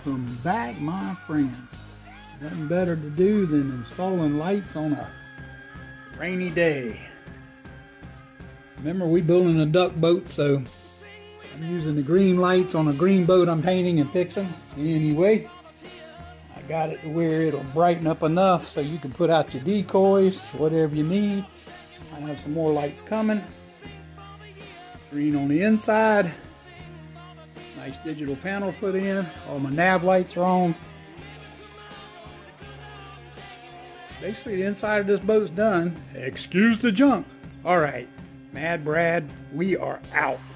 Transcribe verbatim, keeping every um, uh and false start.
Welcome back, my friends. Nothing better to do than installing lights on a rainy day. Remember, we building a duck boat, so I'm using the green lights on a green boat I'm painting and fixing. Anyway, I got it to where it'll brighten up enough so you can put out your decoys, whatever you need. I have some more lights coming. Green on the inside. Nice digital panel put in. All my nav lights are on. Basically, the inside of this boat's done. Excuse the junk. All right, Mad Brad, we are out.